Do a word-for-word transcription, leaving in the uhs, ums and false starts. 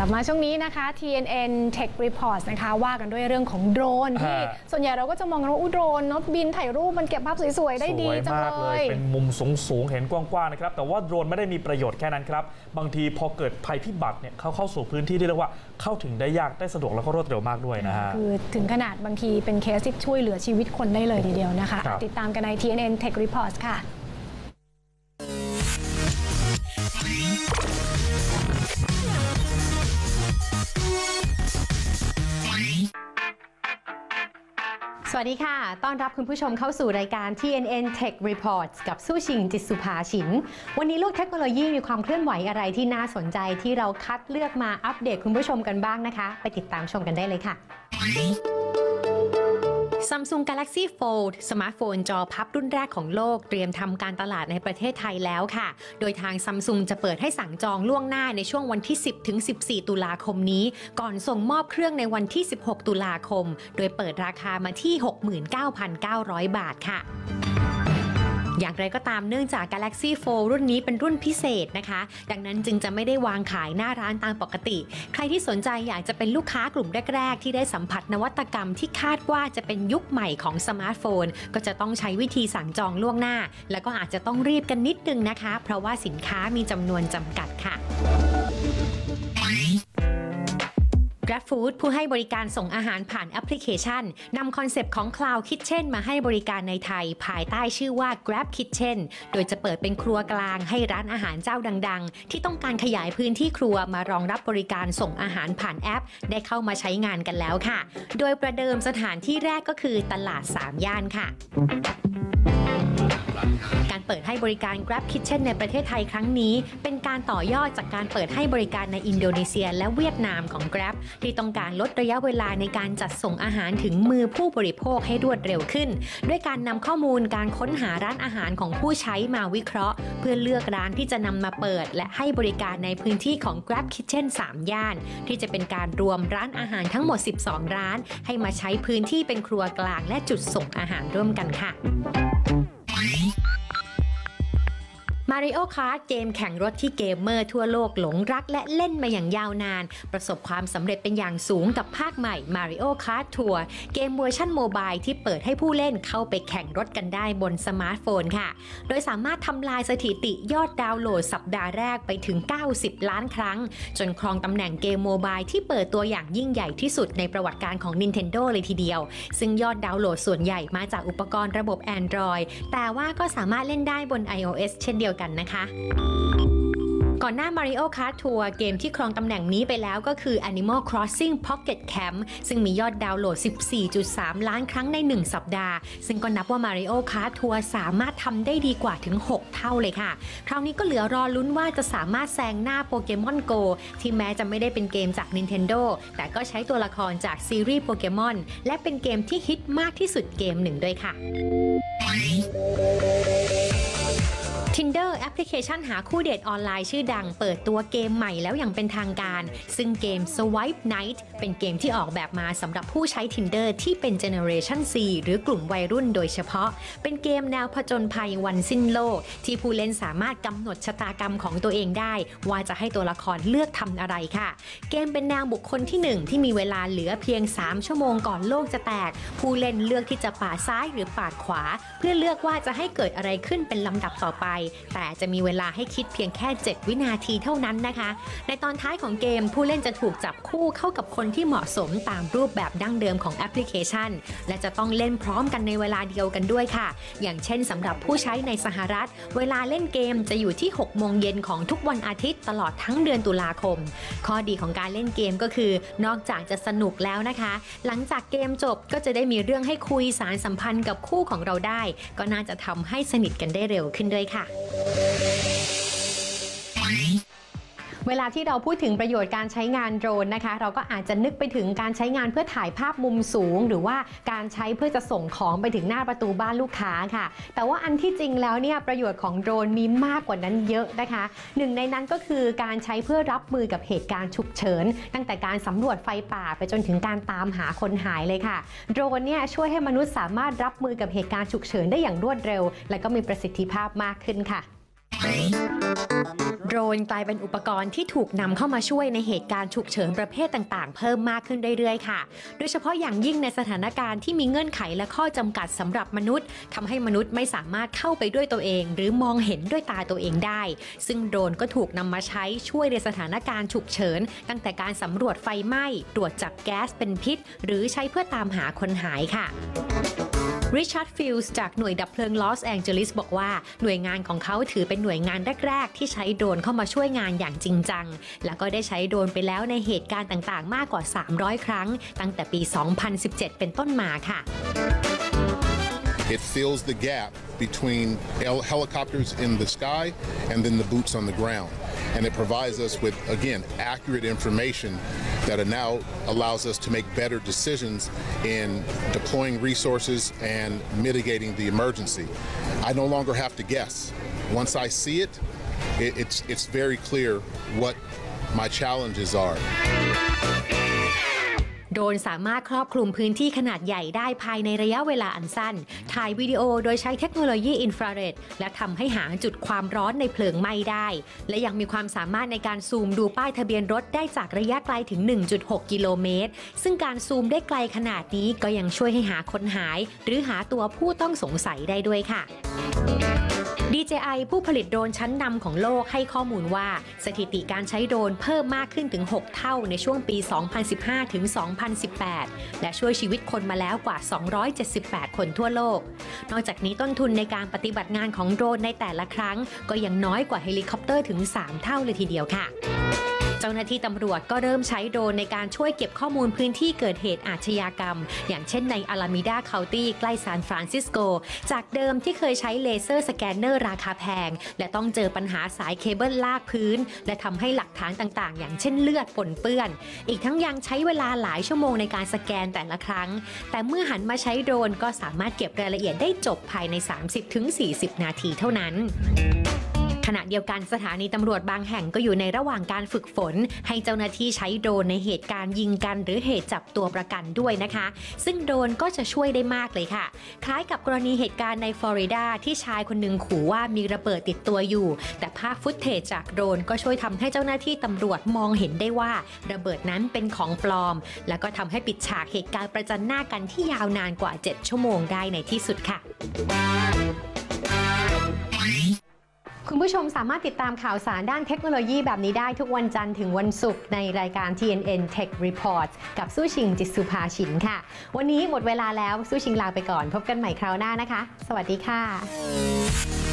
ลับมาช่วงนี้นะคะ ที เอ็น เอ็น Tech Reports นะคะว่ากันด้วยเรื่องของโดรนที่ส่วนใหญ่เราก็จะมองกันว่าอุโดรนนกบินถ่ายรูปมันเก็บภาพสวยๆได้ดีจังเลยเป็นมุมสูงๆเห็นกว้างๆนะครับแต่ว่าโดรนไม่ได้มีประโยชน์แค่นั้นครับบางทีพอเกิดภัยพิบัติเนี่ยเขาเข้าสู่พื้นที่ที่เรียกว่าเข้าถึงได้ยากได้สะดวกแล้วก็รวดเร็วมากด้วยนะฮะคือถึงขนาดบางทีเป็นเคสที่ช่วยเหลือชีวิตคนได้เลยทีเดียวนะคะติดตามกันใน ที เอ็น เอ็น Tech Reports ค่ะสวัสดีค่ะต้อนรับคุณผู้ชมเข้าสู่รายการ ที เอ็น เอ็น Tech Reports กับสู้ชิงจิตสุภาฉินวันนี้โลกเทคโนโลยีมีความเคลื่อนไหวอะไรที่น่าสนใจที่เราคัดเลือกมาอัปเดตคุณผู้ชมกันบ้างนะคะไปติดตามชมกันได้เลยค่ะ Samsung Galaxy Fold สมาร์ทโฟนจอพับรุ่นแรกของโลกเตรียมทำการตลาดในประเทศไทยแล้วค่ะโดยทาง Samsung จะเปิดให้สั่งจองล่วงหน้าในช่วงวันที่ สิบถึงสิบสี่ ตุลาคมนี้ก่อนส่งมอบเครื่องในวันที่ สิบหก ตุลาคมโดยเปิดราคามาที่ หกหมื่นเก้าพันเก้าร้อย บาทค่ะอย่างไรก็ตามเนื่องจาก Galaxy Fold รุ่นนี้เป็นรุ่นพิเศษนะคะดังนั้นจึงจะไม่ได้วางขายหน้าร้านตามปกติใครที่สนใจอยากจะเป็นลูกค้ากลุ่มแรกๆที่ได้สัมผัสนวัตกรรมที่คาดว่าจะเป็นยุคใหม่ของสมาร์ทโฟนก็จะต้องใช้วิธีสั่งจองล่วงหน้าแล้วก็อาจจะต้องรีบกันนิดนึงนะคะเพราะว่าสินค้ามีจำนวนจำกัดค่ะGrabFood ผู้ให้บริการส่งอาหารผ่านแอปพลิเคชันนำคอนเซปต์ของ Cloud Kitchen มาให้บริการในไทยภายใต้ชื่อว่า Grab Kitchen โดยจะเปิดเป็นครัวกลางให้ร้านอาหารเจ้าดังๆที่ต้องการขยายพื้นที่ครัวมารองรับบริการส่งอาหารผ่านแอปได้เข้ามาใช้งานกันแล้วค่ะโดยประเดิมสถานที่แรกก็คือตลาดสามย่านค่ะการเปิดให้บริการ Grab Kitchen ในประเทศไทยครั้งนี้เป็นการต่อยอดจากการเปิดให้บริการในอินโดนีเซียและเวียดนามของ Grab ที่ต้องการลดระยะเวลาในการจัดส่งอาหารถึงมือผู้บริโภคให้รวดเร็วขึ้นด้วยการนำข้อมูลการค้นหาร้านอาหารของผู้ใช้มาวิเคราะห์เพื่อเลือกร้านที่จะนำมาเปิดและให้บริการในพื้นที่ของ Grab Kitchen สาม ย่านที่จะเป็นการรวมร้านอาหารทั้งหมดสิบสองร้านให้มาใช้พื้นที่เป็นครัวกลางและจุดส่งอาหารร่วมกันค่ะMario Kart เกมแข่งรถที่เกมเมอร์ทั่วโลกหลงรักและเล่นมาอย่างยาวนานประสบความสำเร็จเป็นอย่างสูงกับภาคใหม่ Mario Kart Tour เกมเวอร์ชันโมบายที่เปิดให้ผู้เล่นเข้าไปแข่งรถกันได้บนสมาร์ทโฟนค่ะโดยสามารถทำลายสถิติยอดดาวน์โหลดสัปดาห์แรกไปถึงเก้าสิบล้านครั้งจนครองตำแหน่งเกมโมบายที่เปิดตัวอย่างยิ่งใหญ่ที่สุดในประวัติการของ Nintendo เลยทีเดียวซึ่งยอดดาวน์โหลดส่วนใหญ่มาจากอุปกรณ์ระบบ Android แต่ว่าก็สามารถเล่นได้บน iOS เช่นเดียวกันนะคะก่อนหน้า Mario Kart Tour เกมที่ครองตำแหน่งนี้ไปแล้วก็คือ Animal Crossing Pocket Camp ซึ่งมียอดดาวน์โหลด สิบสี่จุดสาม ล้านครั้งในหนึ่งสัปดาห์ซึ่งก็นับว่า Mario Kart Tour สามารถทำได้ดีกว่าถึงหกเท่าเลยค่ะคราวนี้ก็เหลือรอลุ้นว่าจะสามารถแซงหน้า Pokemon Go ที่แม้จะไม่ได้เป็นเกมจาก Nintendo แต่ก็ใช้ตัวละครจากซีรีส์ Pokemon และเป็นเกมที่ฮิตมากที่สุดเกมหนึ่งด้วยค่ะTinder แอปพลิเคชันหาคู่เดทออนไลน์ชื่อดังเปิดตัวเกมใหม่แล้วอย่างเป็นทางการซึ่งเกม Swipe Night เป็นเกมที่ออกแบบมาสำหรับผู้ใช้ Tinder ที่เป็น Generation ซี หรือกลุ่มวัยรุ่นโดยเฉพาะเป็นเกมแนวผจญภัยวันสิ้นโลกที่ผู้เล่นสามารถกำหนดชะตากรรมของตัวเองได้ว่าจะให้ตัวละครเลือกทำอะไรค่ะเกมเป็นแนวบุคคลที่หนึ่งที่มีเวลาเหลือเพียงสามชั่วโมงก่อนโลกจะแตกผู้เล่นเลือกที่จะปาดซ้ายหรือปาดขวาเพื่อเลือกว่าจะให้เกิดอะไรขึ้นเป็นลำดับต่อไปแต่จะมีเวลาให้คิดเพียงแค่เจ็ดวินาทีเท่านั้นนะคะในตอนท้ายของเกมผู้เล่นจะถูกจับคู่เข้ากับคนที่เหมาะสมตามรูปแบบดั้งเดิมของแอปพลิเคชันและจะต้องเล่นพร้อมกันในเวลาเดียวกันด้วยค่ะอย่างเช่นสำหรับผู้ใช้ในสหรัฐเวลาเล่นเกมจะอยู่ที่หกโมงเย็นของทุกวันอาทิตย์ตลอดทั้งเดือนตุลาคมข้อดีของการเล่นเกมก็คือนอกจากจะสนุกแล้วนะคะหลังจากเกมจบก็จะได้มีเรื่องให้คุยสารสัมพันธ์กับคู่ของเราได้ก็น่าจะทำให้สนิทกันได้เร็วขึ้นด้วยค่ะเวลาที่เราพูดถึงประโยชน์การใช้งานโดรนนะคะเราก็อาจจะนึกไปถึงการใช้งานเพื่อถ่ายภาพมุมสูงหรือว่าการใช้เพื่อจะส่งของไปถึงหน้าประตูบ้านลูกค้าค่ะแต่ว่าอันที่จริงแล้วเนี่ยประโยชน์ของโดรนมีมากกว่านั้นเยอะนะคะหนึ่งในนั้นก็คือการใช้เพื่อรับมือกับเหตุการณ์ฉุกเฉินตั้งแต่การสำรวจไฟป่าไปจนถึงการตามหาคนหายเลยค่ะโดรนเนี่ยช่วยให้มนุษย์สามารถรับมือกับเหตุการณ์ฉุกเฉินได้อย่างรวดเร็วและก็มีประสิทธิภาพมากขึ้นค่ะโดรนกลายเป็นอุปกรณ์ที่ถูกนำเข้ามาช่วยในเหตุการณ์ฉุกเฉินประเภทต่างๆเพิ่มมากขึ้นเรื่อยๆค่ะโดยเฉพาะอย่างยิ่งในสถานการณ์ที่มีเงื่อนไขและข้อจำกัดสำหรับมนุษย์ทำให้มนุษย์ไม่สามารถเข้าไปด้วยตัวเองหรือมองเห็นด้วยตาตัวเองได้ซึ่งโดรนก็ถูกนำมาใช้ช่วยในสถานการณ์ฉุกเฉินตั้งแต่การสำรวจไฟไหม้ตรวจจับแก๊สเป็นพิษหรือใช้เพื่อตามหาคนหายค่ะริชาร์ดฟิลส์จากหน่วยดับเพลิงลอสแองเจลิสบอกว่าหน่วยงานของเขาถือเป็นหน่วยงานแรกๆที่ใช้โดรนเข้ามาช่วยงานอย่างจริงจังแล้วก็ได้ใช้โดรนไปแล้วในเหตุการณ์ต่างๆมากกว่าสามร้อยครั้งตั้งแต่ปี สองพันสิบเจ็ด เป็นต้นมาค่ะ It fills the gap between helicopters in the sky and then the boots on the ground. And it provides us with, again, accurate information that now allows us to make better decisions in deploying resources and mitigating the emergency. I no longer have to guess. Once I see it, it it's, it's very clear what my challenges are. โดรนสามารถครอบคลุมพื้นที่ขนาดใหญ่ได้ภายในระยะเวลาอันสั้นถ่ายวิดีโอโดยใช้เทคโนโลยีอินฟราเรดและทำให้หาจุดความร้อนในเพลิงไหม้ได้และยังมีความสามารถในการซูมดูป้ายทะเบียนรถได้จากระยะไกลถึง หนึ่งจุดหก กิโลเมตรซึ่งการซูมได้ไกลขนาดนี้ก็ยังช่วยให้หาคนหายหรือหาตัวผู้ต้องสงสัยได้ด้วยค่ะ ดี เจ ไอ ผู้ผลิตโดรนชั้นนำของโลกให้ข้อมูลว่าสถิติการใช้โดรนเพิ่มมากขึ้นถึงหกเท่าในช่วงปี สองพันสิบห้า ถึง สองพันสิบแปด และช่วยชีวิตคนมาแล้วกว่า สองร้อยเจ็ดสิบแปด คนทั่วโลกนอกจากนี้ต้นทุนในการปฏิบัติงานของโดรนในแต่ละครั้งก็ยังน้อยกว่าเฮลิคอปเตอร์ถึง สาม เท่าเลยทีเดียวค่ะเจ้าหน้าที่ตำรวจก็เริ่มใช้โดรนในการช่วยเก็บข้อมูลพื้นที่เกิดเหตุอาชญากรรมอย่างเช่นในอาลามิดาเคานตี้ใกล้ซานฟรานซิสโกจากเดิมที่เคยใช้เลเซอร์สแกนเนอร์ราคาแพงและต้องเจอปัญหาสายเคเบิลลากพื้นและทำให้หลักฐานต่างๆอย่างเช่นเลือดปนเปื้อนอีกทั้งยังใช้เวลาหลายชั่วโมงในการสแกนแต่ละครั้งแต่เมื่อหันมาใช้โดรนก็สามารถเก็บรายละเอียดได้จบภายใน สามสิบถึงสี่สิบ นาทีเท่านั้นขณะเดียวกันสถานีตำรวจบางแห่งก็อยู่ในระหว่างการฝึกฝนให้เจ้าหน้าที่ใช้โดรนในเหตุการณ์ยิงกันหรือเหตุจับตัวประกันด้วยนะคะซึ่งโดรนก็จะช่วยได้มากเลยค่ะคล้ายกับกรณีเหตุการณ์ในฟลอริดาที่ชายคนหนึ่งขู่ว่ามีระเบิดติดตัวอยู่แต่ภาพฟุตเทจจากโดรนก็ช่วยทำให้เจ้าหน้าที่ตำรวจมองเห็นได้ว่าระเบิดนั้นเป็นของปลอมแล้วก็ทำให้ปิดฉากเหตุการณ์ประจันหน้ากันที่ยาวนานกว่าเจ็ดชั่วโมงได้ในที่สุดค่ะคุณผู้ชมสามารถติดตามข่าวสารด้านเทคโนโลยีแบบนี้ได้ทุกวันจันทร์ถึงวันศุกร์ในรายการ ที เอ็น เอ็น Tech Report กับสู้ชิงจิตสุภาฉินค่ะวันนี้หมดเวลาแล้วสู้ชิงลาไปก่อนพบกันใหม่คราวหน้านะคะสวัสดีค่ะ